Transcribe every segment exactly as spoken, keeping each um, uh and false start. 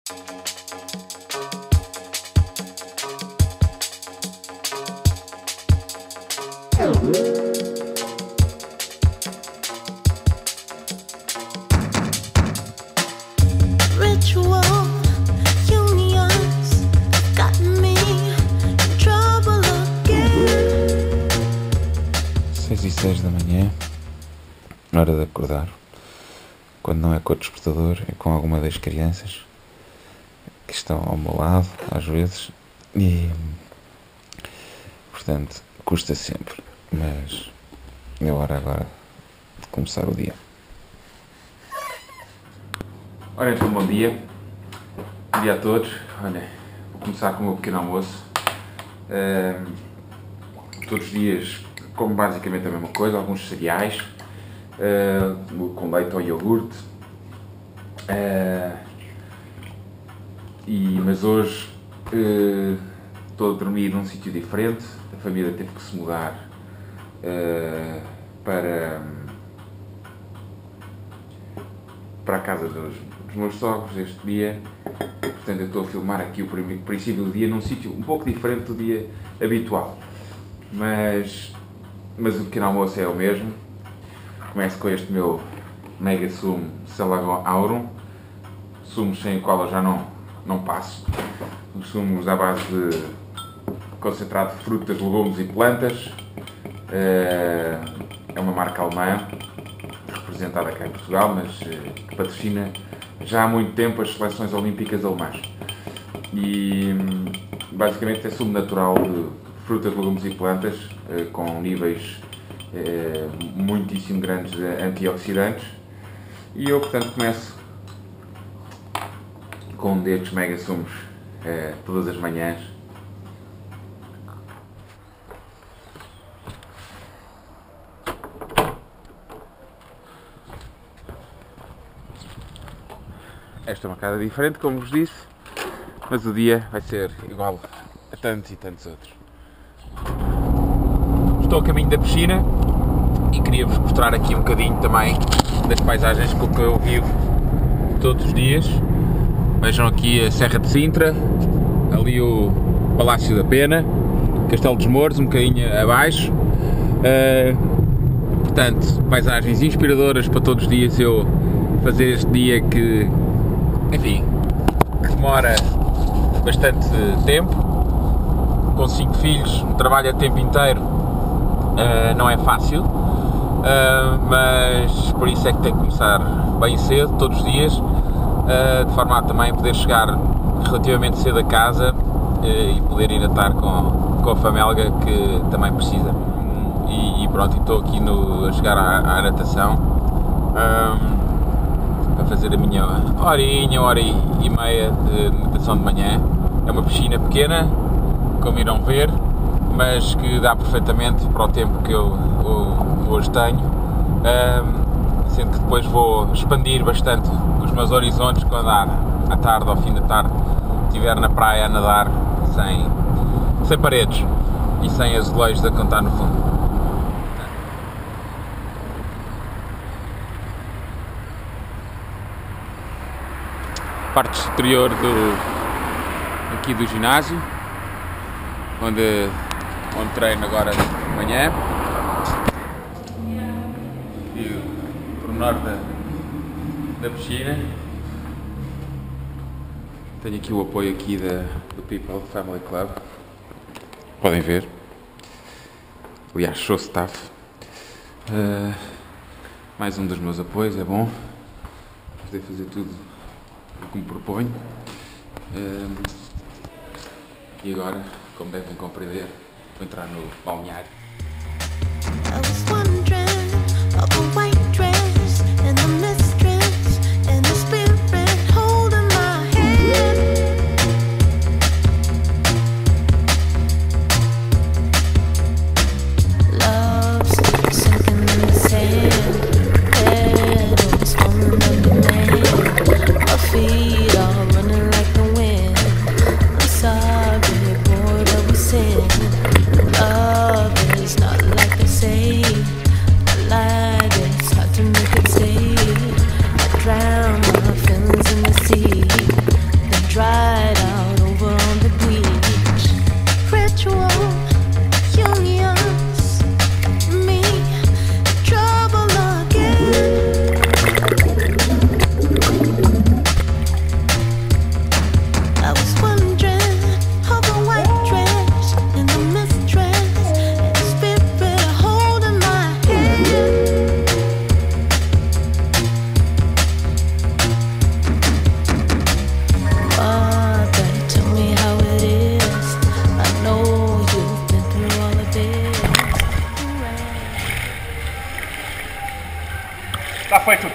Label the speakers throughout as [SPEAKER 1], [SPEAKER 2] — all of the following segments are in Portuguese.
[SPEAKER 1] Ritual unions got me in trouble again.
[SPEAKER 2] Seis e seis da manhã, hora de acordar. Quando não é com o despertador, é com alguma das crianças que estão ao meu lado, às vezes, e portanto custa sempre, mas é hora agora de começar o dia. Ora então, bom dia, bom dia a todos. Olha, vou começar com o meu pequeno almoço. Uh, todos os dias como basicamente a mesma coisa, alguns cereais, uh, com leite ou iogurte, uh, e, mas hoje uh, estou a dormir num sítio diferente. A família teve que se mudar uh, para, para a casa dos, dos meus sogros este dia. Portanto, eu estou a filmar aqui o princípio do dia num sítio um pouco diferente do dia habitual, mas, mas o pequeno almoço é o mesmo. Começo com este meu mega sumo Salago Aurum, sumos sem o qual eu já não, não passo. Os sumos à base de concentrado de frutas, legumes e plantas. É uma marca alemã, representada cá em Portugal, mas que patrocina já há muito tempo as seleções olímpicas alemãs. E basicamente é sumo natural de frutas, legumes e plantas, com níveis muitíssimo grandes de antioxidantes. E eu, portanto, começo com um destes mega sumos todas as manhãs. Esta é uma casa diferente, como vos disse, mas o dia vai ser igual a tantos e tantos outros. Estou a caminho da piscina e queria-vos mostrar aqui um bocadinho também das paisagens com que eu vivo todos os dias. Vejam aqui a Serra de Sintra, ali o Palácio da Pena, Castelo dos Mouros, um bocadinho abaixo. Uh, portanto, paisagens inspiradoras para todos os dias eu fazer este dia que, enfim, que demora bastante tempo. Com cinco filhos, um trabalho a tempo inteiro uh, não é fácil, uh, mas por isso é que tem que começar bem cedo, todos os dias, uh, de forma a também poder chegar relativamente cedo a casa uh, e poder ir natar com, com a família que também precisa. E, e pronto, estou aqui no, a chegar à, à natação. Um, a fazer a minha horinha, hora e meia de natação de manhã. É uma piscina pequena, como irão ver, mas que dá perfeitamente para o tempo que eu, eu hoje tenho, um, sendo que depois vou expandir bastante os meus horizontes quando à, à tarde, ao fim da tarde, estiver na praia a nadar sem, sem paredes e sem azulejos a cantar no fundo. Parte exterior do, aqui do ginásio, onde, onde treino agora de manhã. E o pormenor da, da piscina. Tenho aqui o apoio aqui da, do People Family Club. Podem ver. Aliás, sou staff. Uh, mais um dos meus apoios, é bom poder fazer tudo como proponho. Um, e agora, como devem compreender, vou entrar no balneário.
[SPEAKER 1] I was wondering of a white dress and the mistress and the spirit holding my hand. Love sinking in the sand, head was falling under man. My feet are running like the wind. I'm sorry, boy, that we sin. Love is not like they say.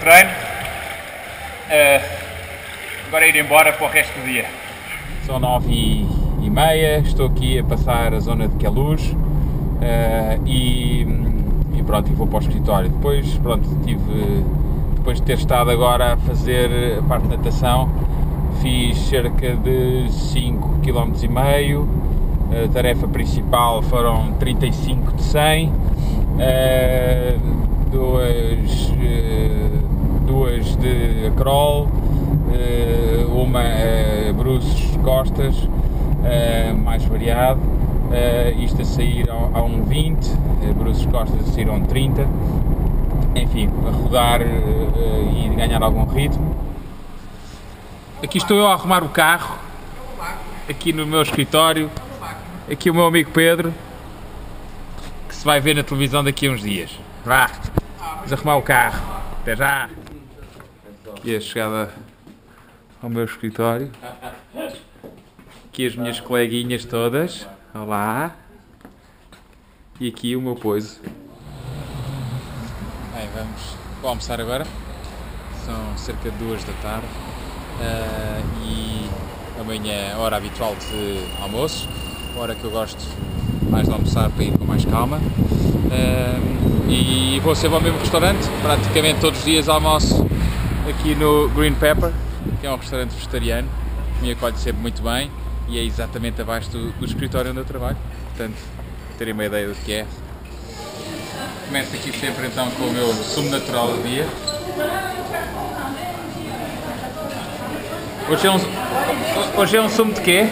[SPEAKER 2] treino. Uh, agora ir embora para o resto do dia. São nove e meia, estou aqui a passar a zona de Queluz uh, e, e pronto, e vou para o escritório. Depois, pronto, tive, depois de ter estado agora a fazer a parte de natação, fiz cerca de cinco vírgula cinco quilómetros. A tarefa principal foram trinta e cinco de cem, uh, duas, uh, duas de crawl, uh, uma uh, bruços costas, uh, mais variado, uh, isto a sair a, a um vinte, uh, bruços costas a sair a um trinta, enfim, a rodar uh, e ganhar algum ritmo. Aqui estou eu a arrumar o carro, aqui no meu escritório. Aqui o meu amigo Pedro, que se vai ver na televisão daqui a uns dias. Vá, vamos arrumar o carro. Até já! E a chegada ao meu escritório. Aqui as minhas coleguinhas todas. Olá! E aqui o meu poiso. Bem, vamos vou almoçar agora. São cerca de duas da tarde. Uh, e amanhã é a hora habitual de almoço. Hora que eu gosto mais de almoçar para ir com mais calma, um, e vou sempre ao mesmo restaurante, praticamente todos os dias almoço aqui no Green Pepper, que é um restaurante vegetariano, que me acolhe sempre muito bem e é exatamente abaixo do, do escritório onde eu trabalho, portanto terem uma ideia do que é. Começo aqui sempre então com o meu sumo natural do dia. Hoje é um, hoje é um sumo de quê?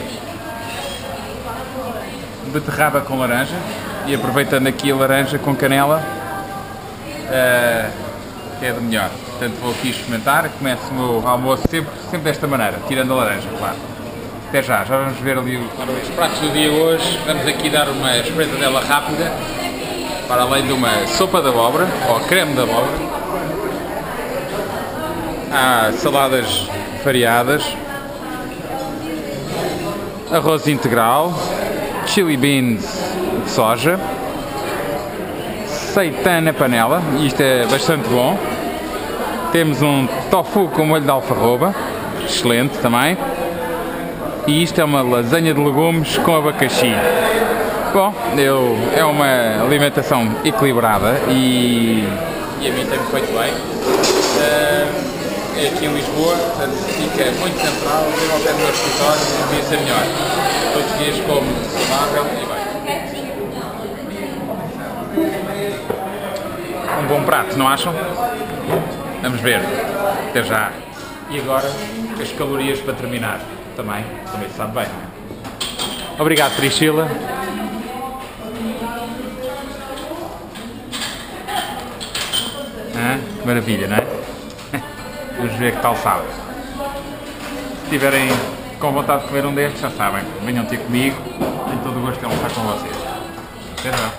[SPEAKER 2] Beterraba com laranja, e aproveitando aqui a laranja com canela, uh, que é do melhor. Portanto vou aqui experimentar, começo o meu almoço sempre, sempre desta maneira, tirando a laranja, claro. Até já, já vamos ver ali os pratos do dia hoje. Vamos aqui dar uma espreitadela rápida, para além de uma sopa de abóbora, ou creme de abóbora. Há saladas variadas, arroz integral, chili beans de soja, seitan na panela, e isto é bastante bom. Temos um tofu com molho de alfarroba, excelente também. E isto é uma lasanha de legumes com abacaxi. Bom, eu, é uma alimentação equilibrada e, e a mim tem-me feito bem. Uh, é aqui em Lisboa, portanto fica muito central, mesmo ao pé do meu escritório, não podia ser melhor. Todos os dias como saudável e bem. Um bom prato, não acham? Vamos ver. Até já. E agora, as calorias para terminar. Também, também se sabe bem. Obrigado, Priscila. Ah, que maravilha, não é? Vamos ver que tal sabe. Se tiverem com vontade de comer um destes, já sabem. Venham ter comigo. Tenho todo o gosto em almoçar com vocês. Até já.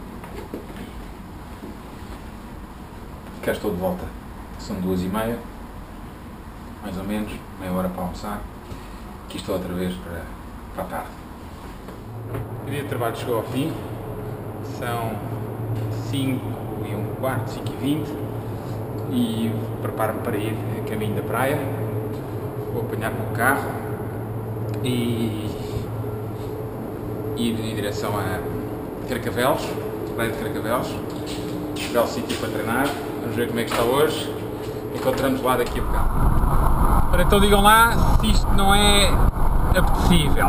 [SPEAKER 2] Cá estou de volta. São duas e meia. Mais ou menos. Meia hora para almoçar. Aqui estou outra vez para, para a tarde. O dia de trabalho chegou ao fim. São cinco e um quarto, cinco e vinte. E preparo-me para ir a caminho da praia. Vou apanhar o meu carro e ir em direção a Carcavelos, praia de Carcavelos. Belo sítio para treinar. Vamos ver como é que está hoje. Encontramos lá daqui a bocado. Ora, então digam lá se isto não é apetecível.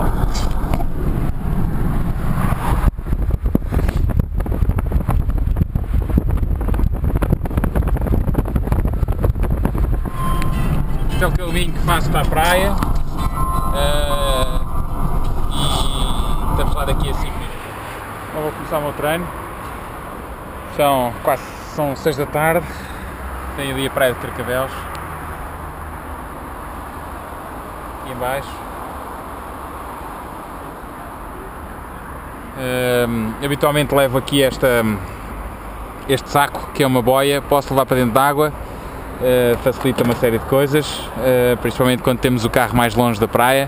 [SPEAKER 2] Este é o caminho que faço para a praia. Uh, e estamos lá daqui a cinco minutos. Então vou começar o meu treino. São quase são seis da tarde. Tenho ali a praia de Carcavelos. Aqui em baixo. Uh, habitualmente levo aqui esta, este saco, que é uma boia. Posso levar para dentro de água. Uh, facilita uma série de coisas, uh, principalmente quando temos o carro mais longe da praia.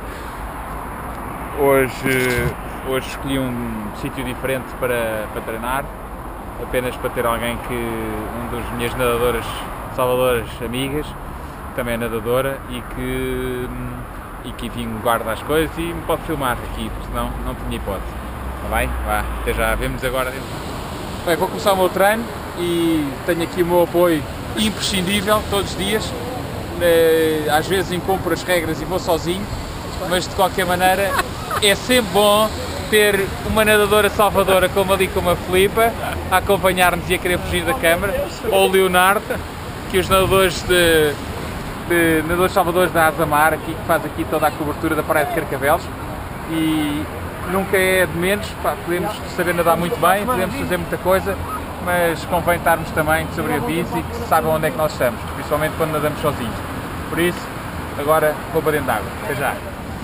[SPEAKER 2] Hoje, hoje escolhi um sítio diferente para, para treinar, apenas para ter alguém que, um dos minhas nadadoras salvadoras amigas, também é nadadora e que, e que enfim, guarda as coisas e me pode filmar aqui, porque senão não tinha hipótese. Está bem? Vá, até já, vemos agora. Bem, vou começar o meu treino e tenho aqui o meu apoio imprescindível todos os dias. Às vezes incumpro as regras e vou sozinho, mas de qualquer maneira é sempre bom ter uma nadadora salvadora como ali, como a Filipa, a acompanhar-nos e a querer fugir da câmara, ou o Leonardo, que os nadadores de, de nadadores salvadores da Azamar, aqui, que faz aqui toda a cobertura da Praia de Carcavelos, e nunca é de menos, pá, podemos saber nadar muito bem, podemos fazer muita coisa, mas convém estarmos também sobre aviso e que saibam onde é que nós estamos, principalmente quando nadamos sozinhos. Por isso, agora vou para dentro d'água. Até já.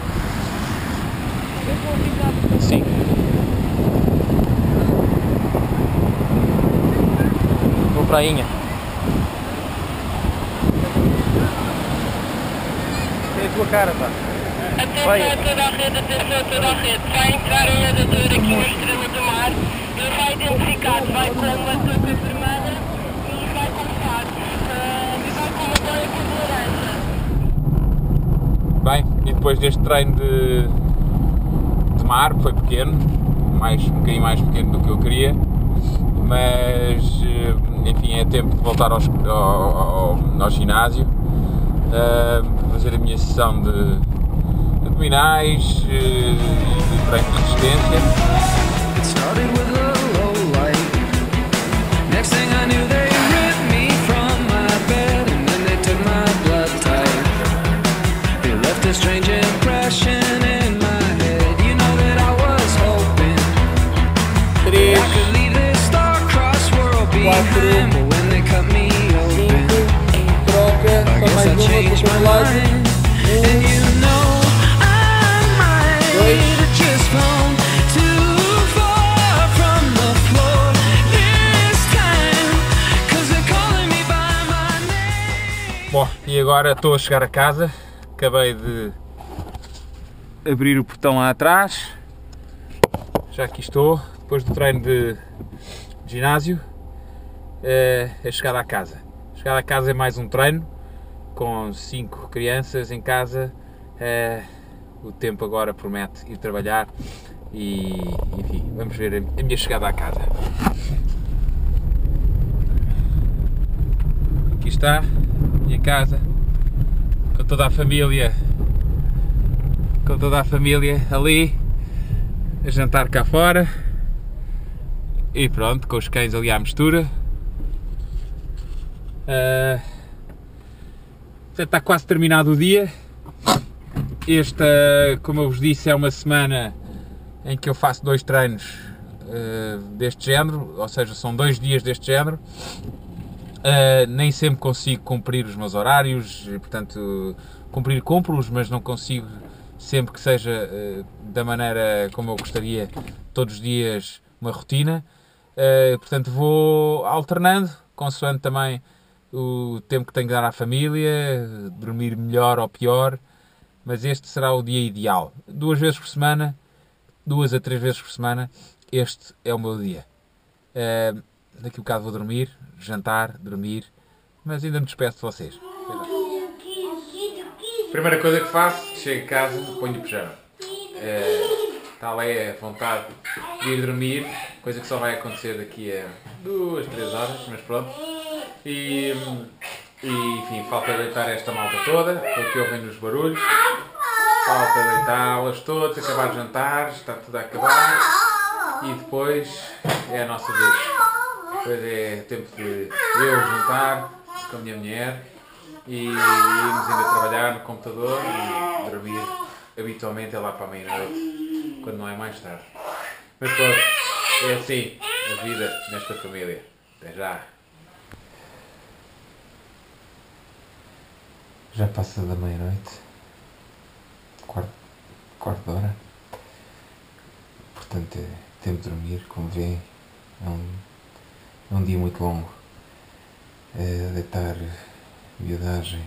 [SPEAKER 2] Sim. Vou prainha. É a tua cara, pá.
[SPEAKER 3] Atenção a toda a rede, atenção a toda a rede. Vai entrar um nadador aqui na estrela do mar. Ele vai identificar, vai com uma touca vermelha e vai começar. Uh, e vai com uma boia cor de laranja.
[SPEAKER 2] Bem, e depois deste treino de, de mar, que foi pequeno, mais, um bocadinho mais pequeno do que eu queria, mas enfim, é tempo de voltar aos, ao, ao, ao ginásio, uh, fazer a minha sessão de abdominais uh, e de treino de resistência.
[SPEAKER 4] Strange impression in my head. You know that I was hoping
[SPEAKER 2] três,
[SPEAKER 4] I could leave this star-crossed world behind, but when they cut me open,
[SPEAKER 2] troca,
[SPEAKER 4] I guess I changed my mind. And you know I might have just flown too far from the floor this time, 'cause they're calling me by my name.
[SPEAKER 2] Bom, e agora estou a chegar a casa. Acabei de abrir o portão lá atrás, já aqui estou, depois do treino de ginásio, é a chegada à casa. A chegada à casa é mais um treino, com cinco crianças em casa, é, o tempo agora promete ir trabalhar e, enfim, vamos ver a minha chegada à casa. Aqui está, a minha casa. Com toda a família, com toda a família ali, a jantar cá fora, e pronto, com os cães ali à mistura. Uh, já está quase terminado o dia. Esta, como eu vos disse, é uma semana em que eu faço dois treinos uh, deste género, ou seja, são dois dias deste género. Uh, nem sempre consigo cumprir os meus horários, portanto, cumprir cumpro-os, mas não consigo sempre que seja uh, da maneira como eu gostaria, todos os dias uma rotina, uh, portanto vou alternando, consoante também o tempo que tenho que dar à família, dormir melhor ou pior, mas este será o dia ideal. Duas vezes por semana, duas a três vezes por semana, este é o meu dia. Uh, Daqui a um bocado vou dormir, jantar, dormir, mas ainda me despeço de vocês. Primeira coisa que faço, chego a casa, ponho o pijama. É, tal é a vontade de ir dormir, coisa que só vai acontecer daqui a duas, três horas, mas pronto. E, e enfim, falta deitar esta malta toda, porque ouvem os barulhos. Falta deitá-las todas, acabar de jantar, está tudo a acabar. E depois é a nossa vez. Depois é tempo de eu jantar com a minha mulher e irmos ainda trabalhar no computador e dormir habitualmente é lá para a meia-noite, quando não é mais tarde. Mas pronto, é assim a vida nesta família. Até já! Já passa da meia-noite, quarto, quarto de hora, portanto é tempo de dormir, como veem, é um, é um dia muito longo, é deitar miudagem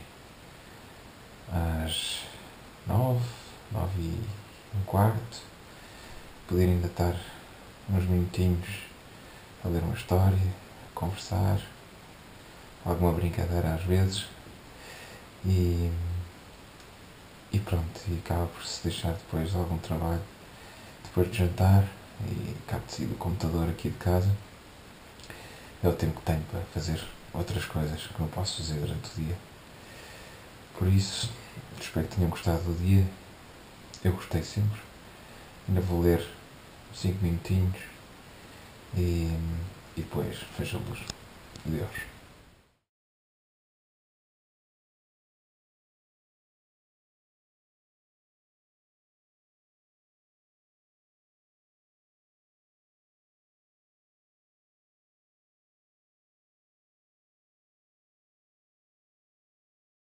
[SPEAKER 2] às nove, nove e um quarto, poder ainda estar uns minutinhos a ler uma história, a conversar,
[SPEAKER 5] alguma brincadeira às vezes e, e pronto, e acaba por se deixar depois de algum trabalho, depois de jantar, e acabo de sair do computador aqui de casa. É o tempo que tenho para fazer outras coisas que não posso fazer durante o dia. Por isso, espero que tenham gostado do dia. Eu gostei sempre. Ainda vou ler cinco minutinhos e, e depois fecho a luz. Adeus.